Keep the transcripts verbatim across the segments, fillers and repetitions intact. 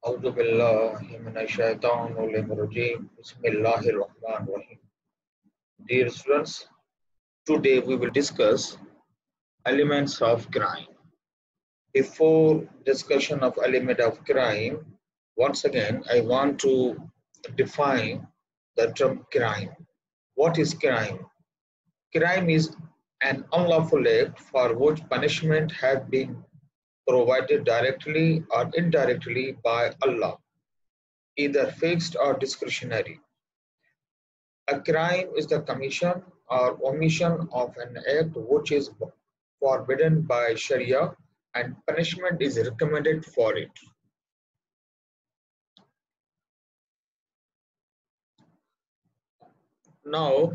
أعوذ بالله من الشيطان الرجيم. Bismillahir Rahmanir Rahim. Dear students, today we will discuss elements of crime. Before discussion of element of crime, once again I want to define the term crime. What is crime? Crime is an unlawful act for which punishment has been provided directly or indirectly by Allah, either fixed or discretionary. A crime is the commission or omission of an act which is forbidden by Sharia and punishment is recommended for it. Now,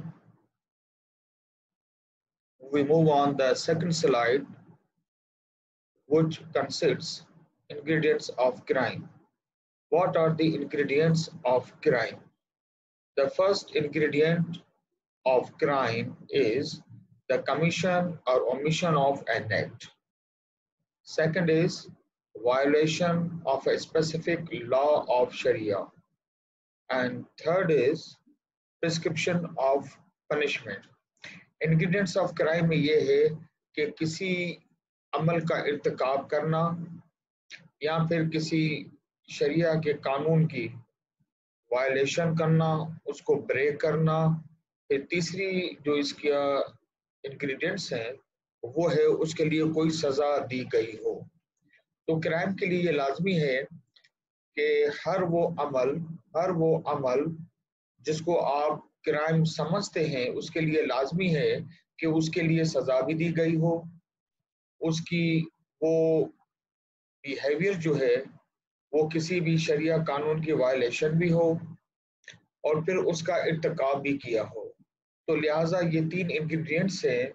we move on the second slide, which consists ingredients of crime. What are the ingredients of crime? The first ingredient of crime is the commission or omission of an act. Second is violation of a specific law of Sharia. And third is prescription of punishment. Ingredients of crime में ये है कि किसी अमल का इर्तिकाब करना या फिर किसी शरिया के कानून की वायलेशन करना, उसको ब्रेक करना। फिर तीसरी जो इसका इंग्रेडिएंट्स हैं वो है उसके लिए कोई सज़ा दी गई हो। तो क्राइम के लिए ये लाजमी है कि हर वो अमल हर वो अमल जिसको आप क्राइम समझते हैं उसके लिए लाजमी है कि उसके लिए सज़ा भी दी गई हो, उसकी वो बिहेवियर जो है वो किसी भी शरिया कानून की वायलेशन भी हो और फिर उसका इर्तिकाब भी किया हो। तो लिहाजा ये तीन इंग्रेडिएंट्स हैं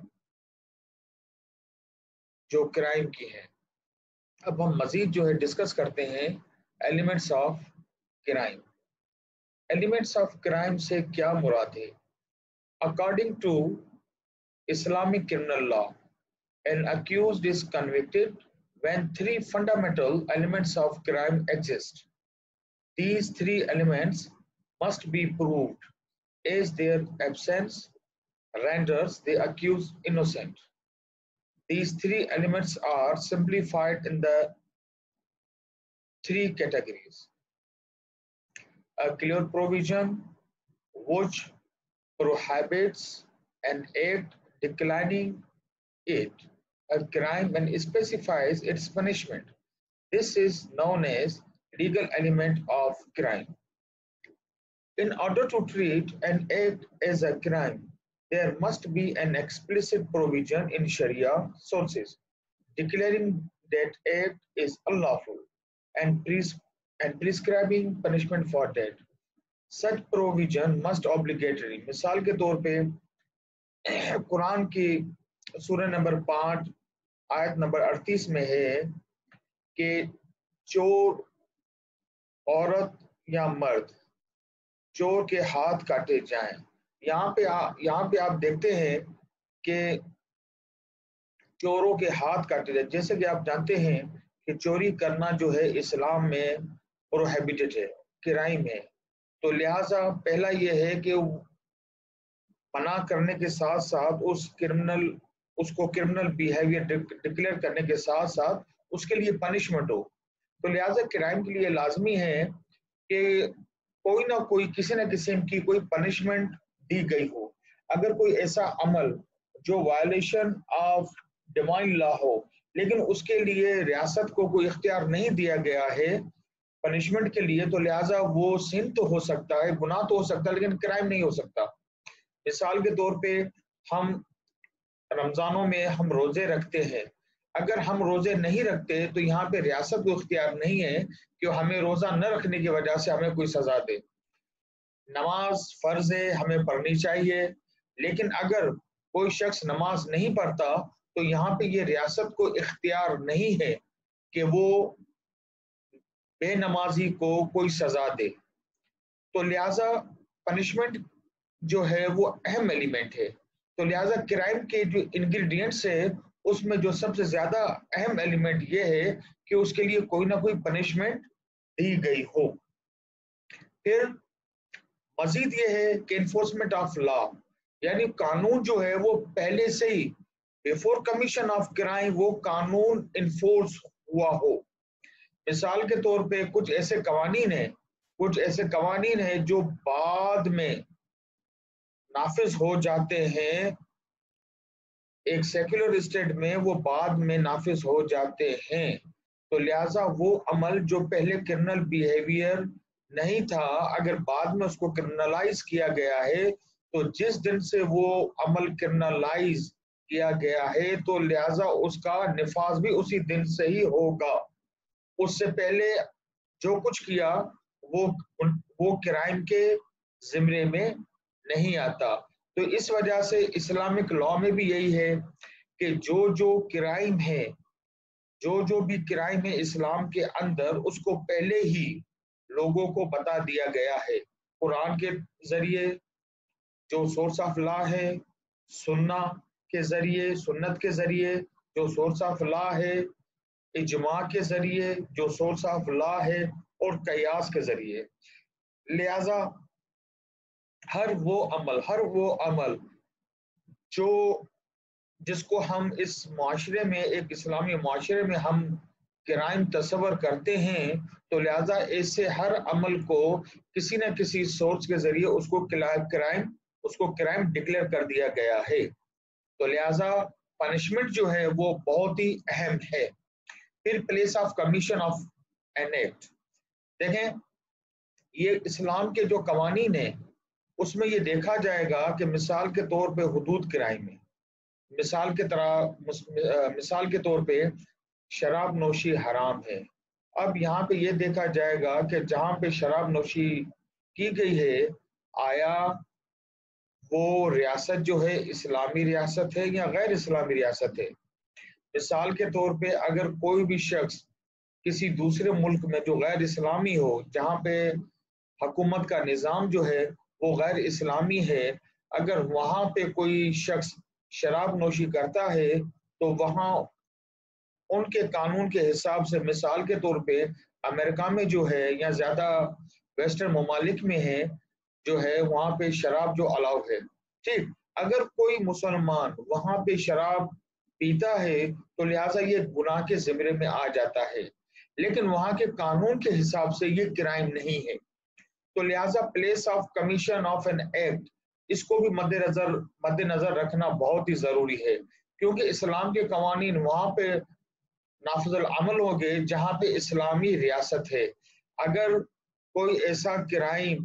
जो क्राइम की हैं। अब हम मजीद जो है डिस्कस करते हैं elements of crime. Elements of crime से क्या मुराद है? According to Islamic criminal law, an accused is convicted when three fundamental elements of crime exist. These three elements must be proved, as their absence renders the accused innocent. These three elements are simplified in the three categories. A clear provision which prohibits an act declining it, a crime, and specifies its punishment. This is known as legal element of crime. In order to treat an act as a crime, there must be an explicit provision in Sharia sources declaring that act is unlawful and, pres and prescribing punishment for that. Such provision must obligatory. मिसाल के तौर पे कुरान की सूरह number पाँच आयत number अड़तीस में है कि चोर औरत या मर्द चोर के हाथ काटे जाएं। यहाँ पे आ, यहाँ पे आप देखते हैं कि चोरों के हाथ काटे जाए। जैसे कि आप जानते हैं कि चोरी करना जो है इस्लाम में प्रोहिबिटेड है, क्राइम है। तो लिहाजा पहला ये है कि मना करने के साथ साथ उस क्रिमिनल उसको क्रिमिनल बिहेवियर डिक्लेयर करने के साथ साथ उसके लिए पनिशमेंट हो। तो लिहाजा क्राइम के लिए लाजमी है कि कोई ना कोई किसी न किस्म की कोई पनिशमेंट दी गई हो। अगर कोई ऐसा अमल जो वायलेशन ऑफ डिवाइन लॉ हो लेकिन उसके लिए रियासत को कोई इख्तियार नहीं दिया गया है पनिशमेंट के लिए, तो लिहाजा वो सिन तो हो सकता है, गुनाह तो हो सकता है, लेकिन क्राइम नहीं हो सकता। मिसाल के तौर पे हम रमजानों में हम रोजे रखते हैं। अगर हम रोजे नहीं रखते तो यहाँ पे रियासत को इख्तियार नहीं है कि हमें रोजा न रखने की वजह से हमें कोई सजा दे। नमाज फर्ज है, हमें पढ़नी चाहिए, लेकिन अगर कोई शख्स नमाज नहीं पढ़ता तो यहाँ पे ये रियासत को इख्तियार नहीं है कि वो बेनमाजी को कोई सजा दे। तो लिहाजा पनिशमेंट जो है वो अहम एलिमेंट है। तो लिहाजा क्राइम के जो इंग्रेडिएंट्स है उसमें जो सबसे ज्यादा अहम एलिमेंट ये है कि उसके लिए कोई ना कोई पनिशमेंट دی گئی ہو۔ پھر مزید یہ ہے کہ انفورسمنٹ آف لا، یعنی قانون جو ہے وہ پہلے سے ہی بیفور کمیشن آف کرائم وہ قانون انفورس ہوا ہو۔ مثال کے طور پہ کچھ ایسے قوانین ہیں کچھ ایسے قوانین ہیں جو بعد میں نافذ ہو جاتے ہیں، ایک سیکولر اسٹیٹ میں وہ بعد میں نافذ ہو جاتے ہیں، تو لہٰذا وہ عمل جو پہلے کرنل بیہیویئر نہیں تھا اگر بعد میں اس کو کرنلائز کیا گیا ہے تو جس دن سے وہ عمل کرنلائز کیا گیا ہے تو لہٰذا اس کا نفاذ بھی اسی دن سے ہی ہوگا۔ اس سے پہلے جو کچھ کیا وہ وہ کرائم کے زمرے میں نہیں آتا۔ تو اس وجہ سے اسلامک لا میں بھی یہی ہے کہ جو جو کرائم ہے جو جو بھی کرائم ہے اسلام کے اندر اس کو پہلے ہی لوگوں کو بتا دیا گیا ہے، قرآن کے ذریعے جو سورس آف لا ہے، سنہ کے ذریعے سنت کے ذریعے جو سورس آف لا ہے، اجماع کے ذریعے جو سورس آف لا ہے، اور قیاس کے ذریعے۔ لہذا ہر وہ عمل ہر وہ عمل جو جس کو ہم اس معاشرے میں ایک اسلامی معاشرے میں ہم کرائم تصور کرتے ہیں تو لہذا ایسے ہر عمل کو کسی نہ کسی سورس کے ذریعے اس کو کرائم اس کو کرائم ڈکلیئر کر دیا گیا ہے، تو لہذا پنشمنٹ جو ہے وہ بہت ہی اہم ہے۔ پھر place of commission of an act, دیکھیں یہ اسلام کے جو قوانین ہیں اس میں یہ دیکھا جائے گا کہ مثال کے طور پہ حدود کرائم ہے، مثال کے طرح مثال کے طور پہ شراب نوشی حرام ہے۔ اب یہاں پہ یہ دیکھا جائے گا کہ جہاں پہ شراب نوشی کی گئی ہے آیا وہ ریاست جو ہے اسلامی ریاست ہے یا غیر اسلامی ریاست ہے۔ مثال کے طور پہ اگر کوئی بھی شخص کسی دوسرے ملک میں جو غیر اسلامی ہو جہاں پہ حکومت کا نظام جو ہے وہ غیر اسلامی ہے، اگر وہاں پہ کوئی شخص شراب نوشی کرتا ہے تو وہاں ان کے قانون کے حساب سے مثال کے طور پہ امریکہ میں جو ہے یا زیادہ ویسٹرن ممالک میں ہے جو ہے وہاں پہ شراب جو الاؤ ہے، ٹھیک، اگر کوئی مسلمان وہاں پہ شراب پیتا ہے تو لہٰذا یہ گناہ کے زمرے میں آ جاتا ہے، لیکن وہاں کے قانون کے حساب سے یہ کرائم نہیں ہے، تو لہٰذا place of commission of an act اس کو بھی مد نظر مد نظر رکھنا بہت ہی ضروری ہے، کیونکہ اسلام کے قوانین وہاں پہ نافذ العمل ہو گئے جہاں پہ اسلامی ریاست ہے۔ اگر کوئی ایسا کرائم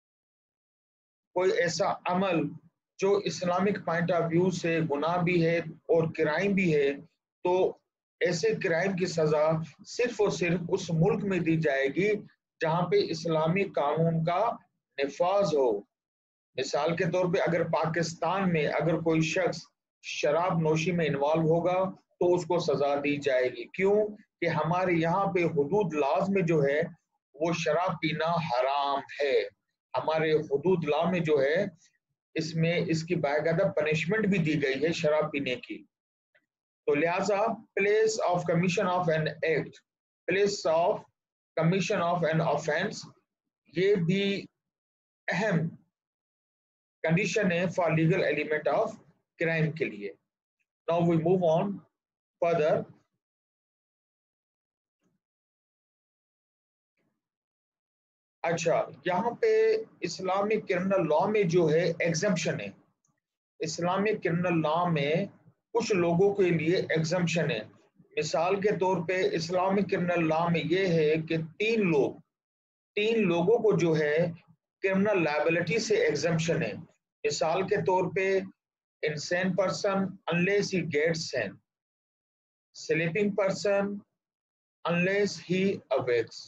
کوئی ایسا عمل جو اسلامک پوائنٹ آف ویو سے گناہ بھی ہے اور کرائم بھی ہے تو ایسے کرائم کی سزا صرف اور صرف اس ملک میں دی جائے گی جہاں پہ اسلامی قانون کا نفاذ ہو۔ مثال کے طور پہ اگر پاکستان میں اگر کوئی شخص شراب نوشی میں انوالو ہوگا تو اس کو سزا دی جائے گی، کیوں کہ ہمارے یہاں پہ حدود لاز میں جو ہے وہ شراب پینا حرام ہے، ہمارے حدود لا میں جو ہے اس میں اس کی باقاعدہ پنشمنٹ بھی دی گئی ہے شراب پینے کی۔ تو لہٰذا place of commission of an act place of commission of an offence یہ بھی اہم کنڈیشن ہے for legal element of crime کے لیے۔ Now we move on further. اچھا یہاں پہ اسلامک کرمنل لا میں جو ہے ایگزمپشن ہے، اسلامک کرمنل لا میں کچھ لوگوں کے لیے ایگزمپشن ہے۔ مثال کے طور پہ اسلامک کرمنل لا میں یہ ہے کہ تین لوگ تین لوگوں کو جو ہے کرمنل لائبلٹی سے ایگزمپشن ہے۔ مثال کے طور پہ insane person unless he gets sane, sleeping person unless he awakes,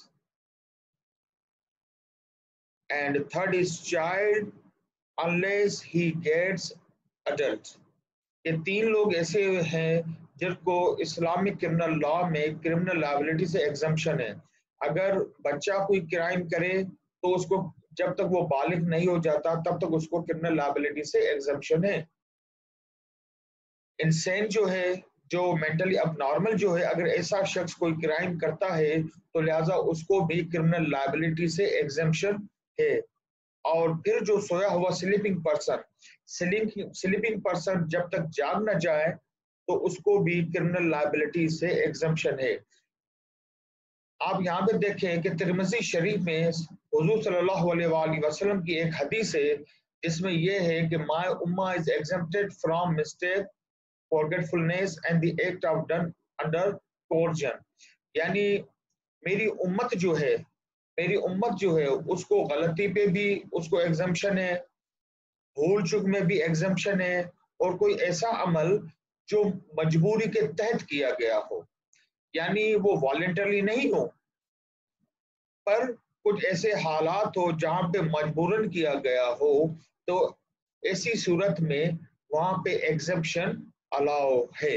and third is child unless he gets adult. یہ تین لوگ ایسے ہیں جن کو اسلامک کرمنل لا میں کرمنل لائبلٹی سے ایگزمپشن ہے۔ اگر بچہ کوئی کرائم کرے تو اس کو جب تک وہ بالغ نہیں ہو جاتا تب تک اس کو کرمنل لائبلٹی سے ایگزمپشن ہے۔ انسین جو ہے جو مینٹلی اب نارمل جو ہے، اگر ایسا شخص کوئی کرائم کرتا ہے تو لہٰذا اس کو بھی کرمنل لائبلٹی سے ایگزمپشن ہے. اور پھر جو سویا ہوا سلیپنگ پرسن سلیپنگ پرسن جب تک جاگ نہ جائے تو اس کو بھی کرمنل لائبلٹی سے ایگزمپشن ہے. آپ یہاں پہ دیکھیں کہ ترمذی شریف میں حضور صلی اللہ علیہ وآلہ وسلم کی ایک حدیث ہے جس میں یہ ہے کہ my ummah is exempted from mistake, forgetfulness and the act of done under coercion. یعنی میری امت جو ہے میری امت جو ہے اس کو غلطی پہ بھی اس کو ایگزمپشن ہے، بھول چک میں بھی ایگزمپشن ہے، اور کوئی ایسا عمل جو مجبوری کے تحت کیا گیا ہو، یعنی وہ والنٹرلی نہیں ہو پر کچھ ایسے حالات ہو جہاں پہ مجبوراً کیا گیا ہو، تو ایسی صورت میں وہاں پہ ایگزمپشن الاؤ ہے.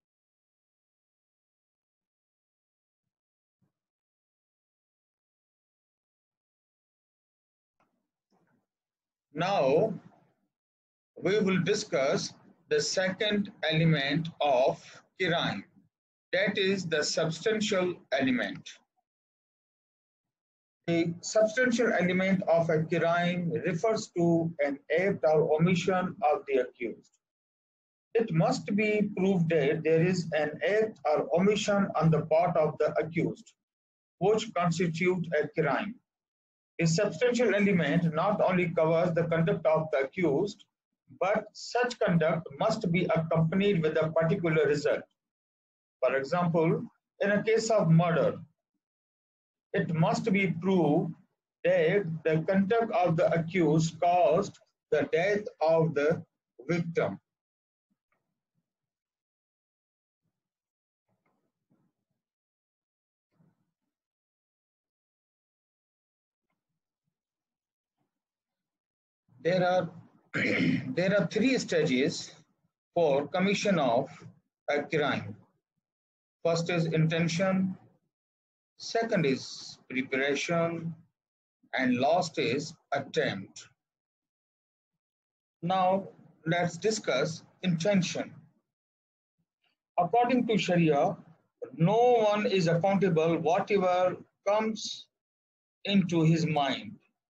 Now we will discuss the second element of crime, that is the substantial element. The substantial element of a crime refers to an act or omission of the accused. It must be proved that there is an act or omission on the part of the accused which constitutes a crime. A substantial element not only covers the conduct of the accused, but such conduct must be accompanied with a particular result. For example, in a case of murder, it must be proved that the conduct of the accused caused the death of the victim. There are there are three stages for commission of a crime. First is intention, second is preparation, and last is attempt. Now let's discuss intention. According to Sharia, no one is accountable whatever comes into his mind.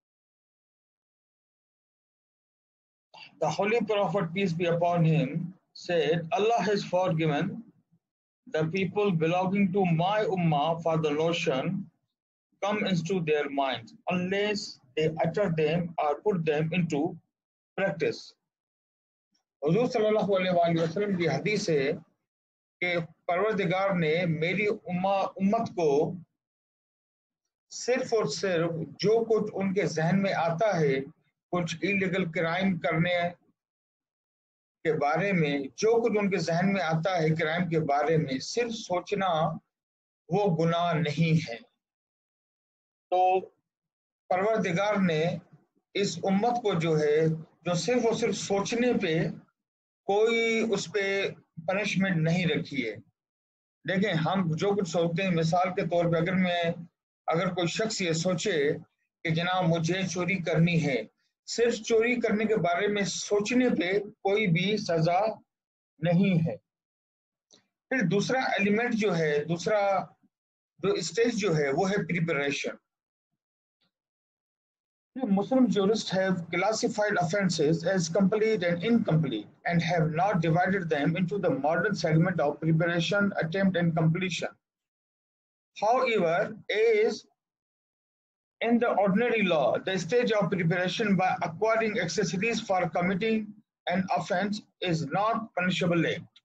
The Holy Prophet, peace be upon him, said, Allah has forgiven the people belonging to my ummah for the notion come into their minds unless they utter them or put them into practice. حضور صلی اللہ علیہ وآلہ وسلم کی حدیث ہے کہ پروردگار نے میری امت کو صرف اور صرف جو کچھ ان کے ذہن میں آتا ہے کچھ ایلیگل کرائم کرنے کے بارے میں، جو کچھ ان کے ذہن میں آتا ہے کرائم کے بارے میں، صرف سوچنا وہ گناہ نہیں ہے. تو پروردگار نے اس امت کو جو ہے جو صرف اور صرف سوچنے پہ کوئی اس پہ پنشمنٹ نہیں رکھی ہے. دیکھیں ہم جو کچھ سوچتے ہیں، مثال کے طور پہ اگر میں اگر کوئی شخص یہ سوچے کہ جناب مجھے چوری کرنی ہے، صرف چوری کرنے کے بارے میں سوچنے پہ کوئی بھی سزا نہیں ہے. پھر دوسرا ایلیمنٹ جو ہے، دوسرا جو اسٹیج جو ہے وہ ہے preparation. Muslim jurists have classified offences as complete and incomplete and have not divided them into the modern segment of preparation, attempt, and completion. However, as in the ordinary law, the stage of preparation by acquiring accessories for committing an offense is not punishable act.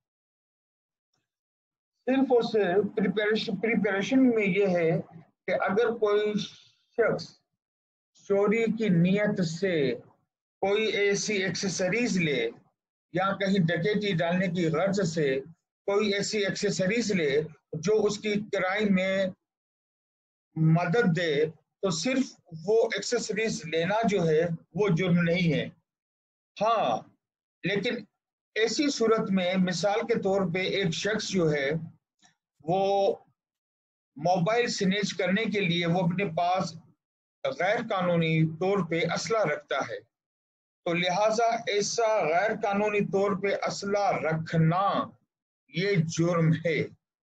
صرف اور صرف preparation preparation میں یہ ہے کہ اگر کوئی شخص چوری کی نیت سے کوئی ایسی ایکسیسریز لے یا کہیں ڈکیتی ڈالنے کی غرض سے کوئی ایسی ایکسیسریز لے جو اس کی کرائم میں مدد دے، تو صرف وہ ایکسیسریز لینا جو ہے وہ جرم نہیں ہے. ہاں لیکن ایسی صورت میں مثال کے طور پہ ایک شخص جو ہے وہ موبائل سنیچ کرنے کے لیے وہ اپنے پاس غیر قانونی طور پہ اسلحہ رکھتا ہے، تو لہٰذا ایسا غیر قانونی طور پہ اسلحہ رکھنا یہ جرم ہے.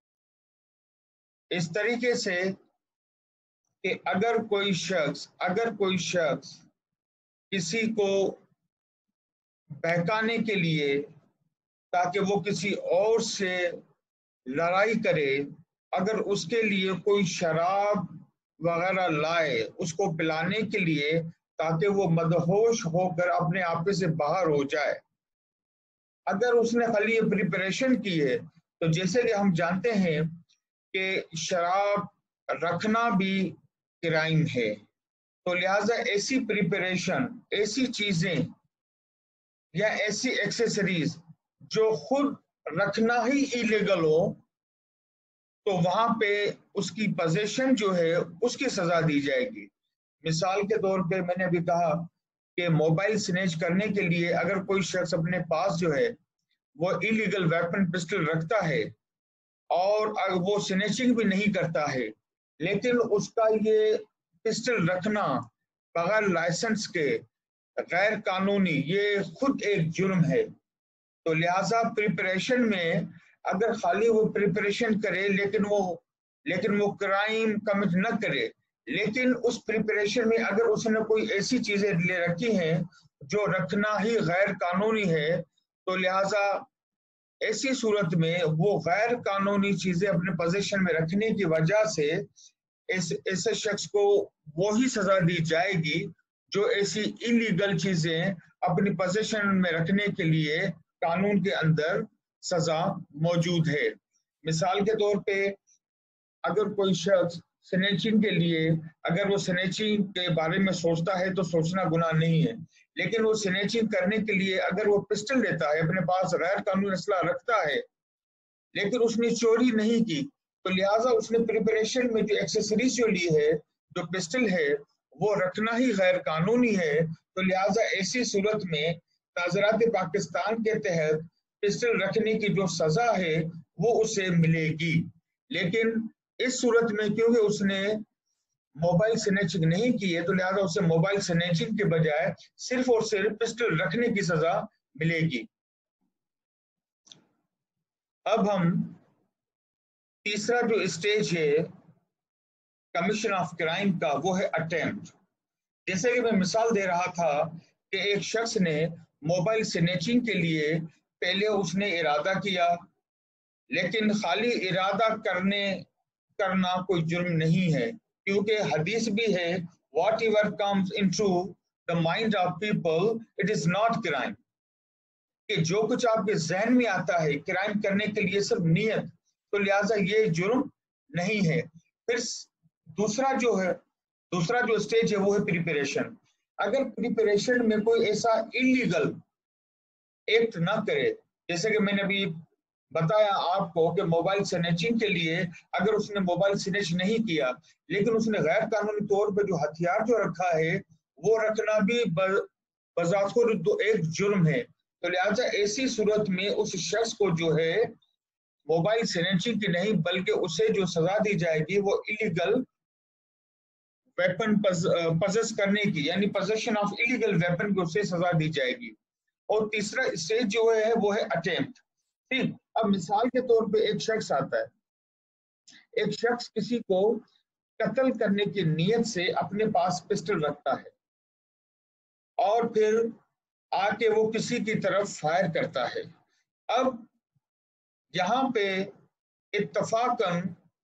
اس طریقے سے کہ اگر کوئی شخص اگر کوئی شخص کسی کو بہکانے کے لیے تاکہ وہ کسی اور سے لڑائی کرے، اگر اس کے لیے کوئی شراب وغیرہ لائے اس کو پلانے کے لیے تاکہ وہ مدہوش ہو کر اپنے آپ سے باہر ہو جائے، اگر اس نے خالی یہ پریپریشن کی ہے، تو جیسے کہ ہم جانتے ہیں کہ شراب رکھنا بھی کرائم ہے، تو لہٰذا ایسی پریپریشن، ایسی چیزیں یا ایسی ایکسیسریز جو خود رکھنا ہی ایلیگل ہو، تو وہاں پہ اس کی پوزیشن جو ہے اس کی سزا دی جائے گی. مثال کے طور پہ میں نے ابھی کہا کہ موبائل سنیچ کرنے کے لیے اگر کوئی شخص اپنے پاس جو ہے وہ ایلیگل ویپن پسٹل رکھتا ہے اور وہ سنیچنگ بھی نہیں کرتا ہے، لیکن اس کا یہ پسٹل رکھنا بغیر لائسنس کے غیر قانونی، یہ خود ایک جرم ہے. تو لہٰذا پریپریشن میں اگر خالی وہ پریپریشن کرے لیکن وہ لیکن وہ کرائم کمٹ نہ کرے، لیکن اس پریپریشن میں اگر اس نے کوئی ایسی چیزیں لے رکھی ہیں جو رکھنا ہی غیر قانونی ہے، تو لہٰذا ایسی صورت میں وہ غیر قانونی چیزیں اپنے پوزیشن میں رکھنے کی وجہ سے اس ایسے شخص کو وہی سزا دی جائے گی جو ایسی انلیگل چیزیں اپنی پوزیشن میں رکھنے کے لیے قانون کے اندر سزا موجود ہے. مثال کے طور پہ اگر کوئی شخص سنیچنگ کے لیے اگر وہ سنیچنگ کے بارے میں سوچتا ہے تو سوچنا گناہ نہیں ہے، لیکن وہ سنیچنگ کرنے کے لیے اگر وہ پسٹل لیتا ہے، اپنے پاس غیر قانونی اسلحہ رکھتا ہے، لیکن اس نے چوری نہیں کی، تو لہٰذا اس نے پریپریشن میں جو ایکسیسریز جو لی ہے، جو پسٹل ہے، وہ رکھنا ہی غیر قانونی ہے. تو لہٰذا ایسی صورت میں تعزیرات پاکستان کے تحت پسٹل رکھنے کی جو سزا ہے وہ اسے ملے گی. لیکن اس صورت میں کیونکہ اس نے موبائل سنیچنگ نہیں کی ہے، تو لہٰذا اسے موبائل سنیچنگ کے بجائے صرف اور صرف پسٹل رکھنے کی سزا ملے گی. اب ہم تیسرا جو اسٹیج ہے کمیشن آف کرائم کا، وہ ہے اٹیمپٹ. جیسے کہ میں مثال دے رہا تھا کہ ایک شخص نے موبائل سنیچنگ کے لیے پہلے اس نے ارادہ کیا، لیکن خالی ارادہ کرنے کرنا کوئی جرم نہیں ہے، کیونکہ حدیث بھی ہے whatever comes into the mind of people it is not crime، کہ جو کچھ آپ کے ذہن میں آتا ہے کرائم کرنے کے لیے صرف نیت، تو لہٰذا یہ جرم نہیں ہے. پھر دوسرا جو ہے دوسرا جو اسٹیج ہے وہ ہے پریپریشن. اگر پریپریشن میں کوئی ایسا انلیگل ایکٹ نہ کرے، جیسے کہ میں نے ابھی بتایا آپ کو کہ موبائل سنیچنگ کے لیے اگر اس نے موبائل سنیچ نہیں کیا، لیکن اس نے غیر قانونی طور پہ جو ہتھیار جو رکھا ہے وہ رکھنا بھی بذات خود ایک جرم ہے. تو لہٰذا ایسی صورت میں اس شخص کو جو ہے موبائل سنیچنگ کی نہیں بلکہ اسے جو سزا دی جائے گی وہ ایلیگل ویپن پزس کرنے کی، یعنی پوزیشن آف ایلیگل ویپن کی اسے سزا دی جائے گی. اور تیسرا اسٹیج جو ہے وہ ہے اٹیمپٹ. ٹھیک، اب مثال کے طور پہ ایک شخص آتا ہے، ایک شخص کسی کو قتل کرنے کی نیت سے اپنے پاس پسٹل رکھتا ہے اور پھر آ کے وہ کسی کی طرف فائر کرتا ہے. اب یہاں پہ اتفاقاً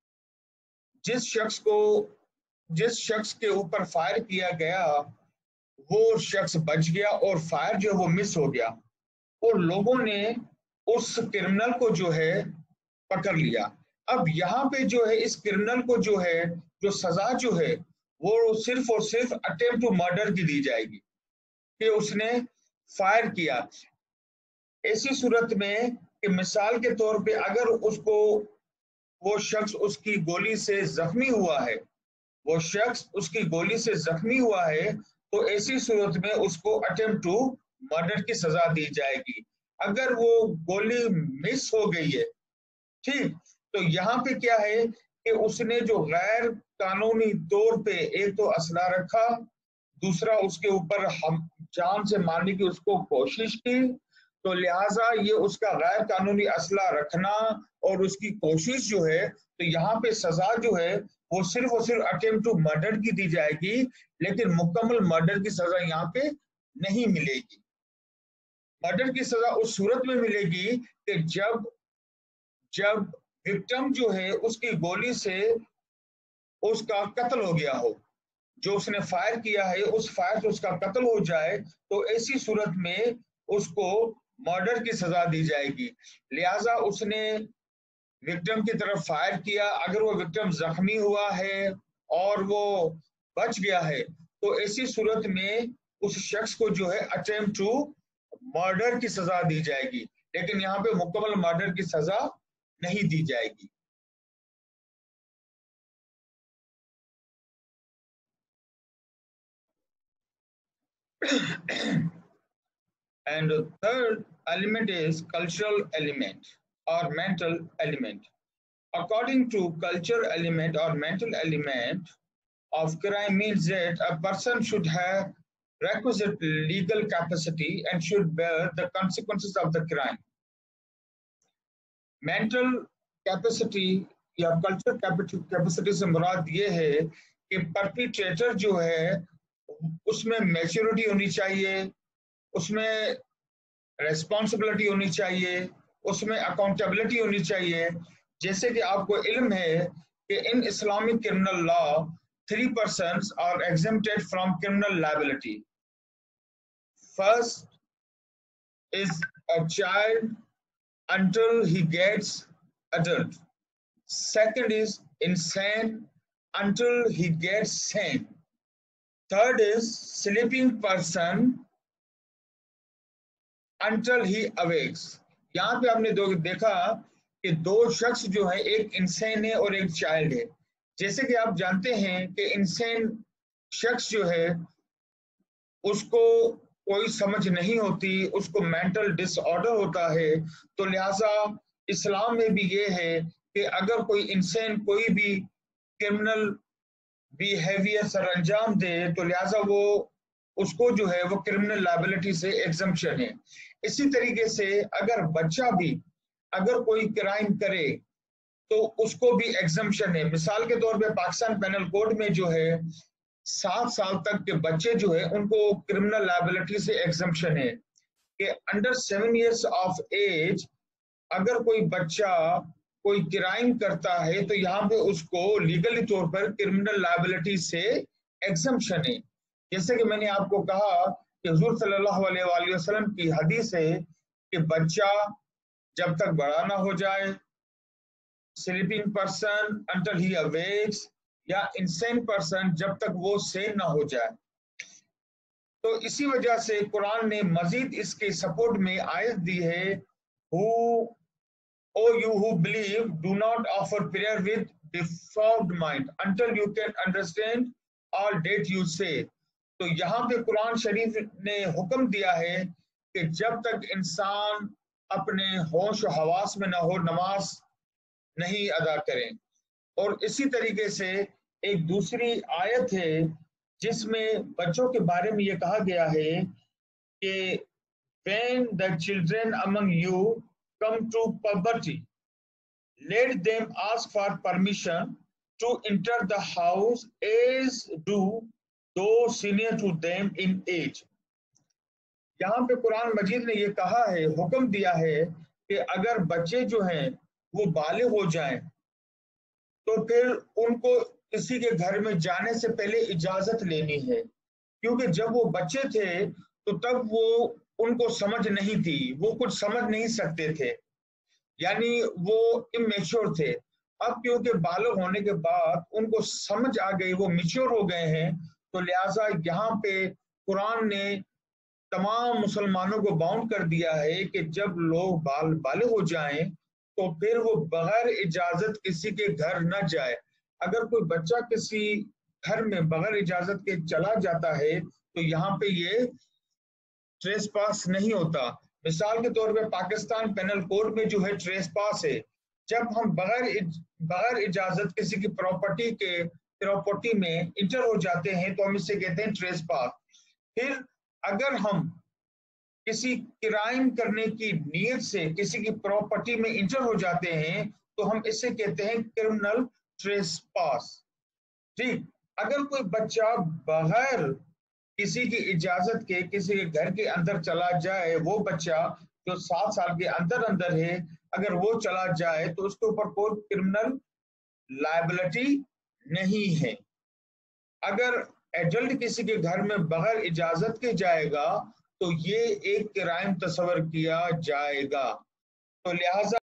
جس شخص کو جس شخص کے اوپر فائر کیا گیا وہ شخص بچ گیا اور فائر جو وہ مس ہو گیا، اور لوگوں نے اس کرمنل کو جو ہے پکڑ لیا. اب یہاں پہ جو ہے اس کرمنل کو جو ہے جو سزا جو ہے وہ صرف اور صرف اٹیمپٹ ٹو مرڈر کی دی جائے گی کہ اس نے فائر کیا. ایسی صورت میں کہ مثال کے طور پہ اگر اس کو وہ شخص اس کی گولی سے زخمی ہوا ہے وہ شخص اس کی گولی سے زخمی ہوا ہے تو ایسی صورت میں اس کو اٹیمپٹ ٹو مرڈر کی سزا دی جائے گی. اگر وہ گولی مس ہو گئی ہے، ٹھیک، تو یہاں پہ کیا ہے کہ اس نے جو غیر قانونی طور پہ ایک تو اسلحہ رکھا، دوسرا اس کے اوپر ہم جان سے مارنے کی اس کو کوشش کی، تو لہٰذا یہ اس کا غیر قانونی اسلحہ رکھنا اور اس کی کوشش جو ہے، تو یہاں پہ سزا جو ہے وہ صرف اور صرف اٹیمپٹ ٹو مرڈر کی دی جائے گی، لیکن مکمل مرڈر کی سزا یہاں پہ نہیں ملے گی۔ مرڈر کی سزا اس صورت میں ملے گی کہ جب جب وکٹم جو ہے اس کی گولی سے اس کا قتل ہو گیا ہو، جو اس نے فائر کیا ہے اس فائر سے اس کا قتل ہو جائے، تو ایسی صورت میں اس کو مرڈر کی سزا دی جائے گی۔ لہٰذا اس نے وکٹم کی طرف فائر کیا، اگر وہ وکٹم زخمی ہوا ہے اور وہ بچ گیا ہے تو ایسی صورت میں اس شخص کو جو ہے اٹیمپٹ ٹو مرڈر کی سزا دی جائے گی، لیکن یہاں پہ مکمل مرڈر کی سزا نہیں دی جائے گی۔ And the third element is cultural element or mental element. According to cultural element or mental element of crime means that a person should have requisite legal capacity and should bear the consequences of the crime. Mental capacity یا cultural capacity سے مراد یہ ہے کہ perpetrator جو ہے اس میں maturity ہونی چاہیے، اس میں ریسپانسبلٹی ہونی چاہیے، اس میں اکاؤنٹیبلٹی ہونی چاہیے۔ جیسے کہ آپ کو علم ہے کہ in Islamic criminal law three persons are exempted from criminal liability. First is a child until he gets adult. Second is insane until he gets sane. Third is sleeping person until he awakes. یہاں پہ آپ نے دو دیکھا کہ دو شخص جو ہے ایک انسین ہے اور ایک چائلڈ ہے۔ جیسے کہ آپ جانتے ہیں کہ انسین شخص جو ہے اس کو کوئی سمجھ نہیں ہوتی، اس کو مینٹل ڈس آرڈر ہوتا ہے، تو لہٰذا اسلام میں بھی یہ ہے کہ اگر کوئی انسان کوئی بھی کرمنل بیہیویئر سر انجام دے تو لہٰذا وہ اس کو جو ہے وہ کرمنل لائبلٹی سے ایگزمپشن ہے۔ اسی طریقے سے اگر بچہ بھی اگر کوئی کرائم کرے تو اس کو بھی ایگزمپشن ہے۔ مثال کے طور پہ پاکستان پینل کوڈ میں جو ہے سات سال تک کے بچے جو ہے ان کو کرمنل لائبلٹی سے ایگزمپشن ہے کہ under seven years of age اگر کوئی بچہ کوئی کرائم کرتا ہے تو یہاں پہ اس کو لیگلی طور پر کرمنل لائبلٹی سے ایگزمپشن ہے۔ جیسے کہ میں نے آپ کو کہا کہ حضور صلی اللہ علیہ وآلہ وسلم کی حدیث ہے کہ بچہ جب تک بڑا نہ ہو جائے، sleeping person until he awakes, یا انسین پرسن جب تک وہ سین نہ ہو جائے۔ تو اسی وجہ سے قرآن نے مزید اس کے سپورٹ میں آیت دی ہے، who O you who believe, do not offer prayer with deformed mind until you can understand all that you say. تو یہاں پہ قرآن شریف نے حکم دیا ہے کہ جب تک انسان اپنے ہوش و حواس میں نہ ہو نماز نہیں ادا کریں۔ اور اسی طریقے سے ایک دوسری آیت ہے جس میں بچوں کے بارے میں یہ کہا گیا ہے کہ when the children among you come to puberty, let them ask for permission to enter the house as do those senior to them in age. یہاں پہ قرآن مجید نے یہ کہا ہے، حکم دیا ہے کہ اگر بچے جو ہیں وہ بالغ ہو جائیں تو پھر ان کو کسی کے گھر میں جانے سے پہلے اجازت لینی ہے، کیونکہ جب وہ بچے تھے تو تب وہ ان کو سمجھ نہیں تھی، وہ کچھ سمجھ نہیں سکتے تھے، یعنی وہ امیچور تھے۔ اب کیونکہ بالغ ہونے کے بعد ان کو سمجھ آ گئی، وہ میچور ہو گئے ہیں، تو لہٰذا یہاں پہ قرآن نے تمام مسلمانوں کو باؤنڈ کر دیا ہے کہ جب لوگ بال بالغ ہو جائیں تو پھر وہ بغیر اجازت کسی کے گھر نہ جائے۔ اگر کوئی بچہ کسی گھر میں بغیر اجازت کے چلا جاتا ہے تو یہاں پہ یہ ٹریس پاس نہیں ہوتا۔ مثال کے طور پہ پاکستان پینل کوڈ میں جو ہے ٹریس پاس ہے، جب ہم بغیر بغیر اجازت کسی کی پراپرٹی کے پراپرٹی میں انٹر ہو جاتے ہیں تو ہم اس سے کہتے ہیں ٹریس پاس۔ پھر اگر ہم کسی کرائم کرنے کی نیت سے کسی کی پراپرٹی میں انٹر ہو جاتے ہیں تو ہم اسے کہتے ہیں کرمنل ٹریسپاس. ٹھیک، اگر کوئی بچہ بغیر کسی کی اجازت کے کسی کے گھر کے اندر چلا جائے، وہ بچہ جو سات سال کے اندر اندر ہے اگر وہ چلا جائے تو اس کے اوپر کوئی کرمنل لائبلٹی نہیں ہے. اگر ایڈلٹ کسی کے گھر میں بغیر اجازت کے جائے گا تو یہ ایک کرائم تصور کیا جائے گا. تو لہٰذا